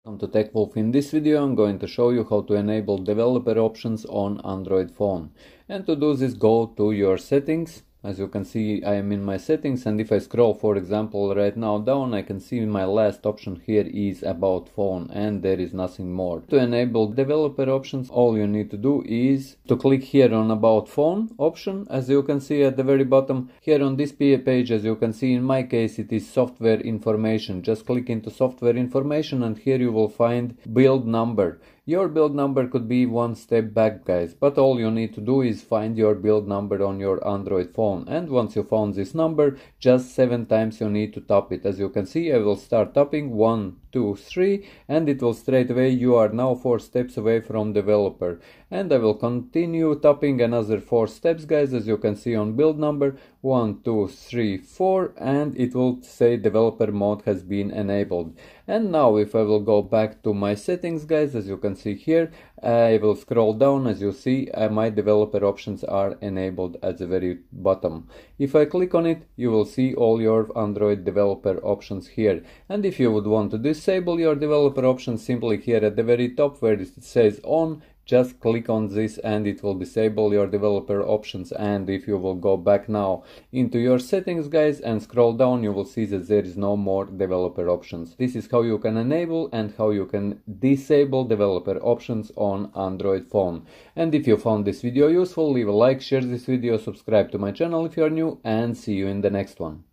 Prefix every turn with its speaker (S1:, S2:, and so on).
S1: Welcome to TechWolf. In this video I'm going to show you how to enable developer options on Android phone. And to do this, go to your settings. As you can see, I am in my settings, and if I scroll, for example, right now down, I can see my last option here is about phone, and there is nothing more. To enable developer options, all you need to do is to click here on about phone option, as you can see at the very bottom. Here on this page, as you can see, in my case it is software information. Just click into software information, and here you will find build number. Your build number could be one step back, guys, but all you need to do is find your build number on your Android phone. And once you found this number, just 7 times you need to tap it. As you can see, I will start tapping 1, 2, 3, and it will straight away, you are now 4 steps away from developer. And I will continue tapping another 4 steps, guys, as you can see on build number 1, 2, 3, 4, and it will say developer mode has been enabled. And now if I will go back to my settings, guys, as you can see here, I will scroll down. As you see, my developer options are enabled at the very bottom. If I click on it, you will see all your Android developer options here. And if you would want to disable your developer options, simply here at the very top where it says on, just click on this and it will disable your developer options. And if you will go back now into your settings, guys, and scroll down, you will see that there is no more developer options. This is how you can enable and how you can disable developer options on Android phone. And if you found this video useful, leave a like, share this video, subscribe to my channel if you are new, and see you in the next one.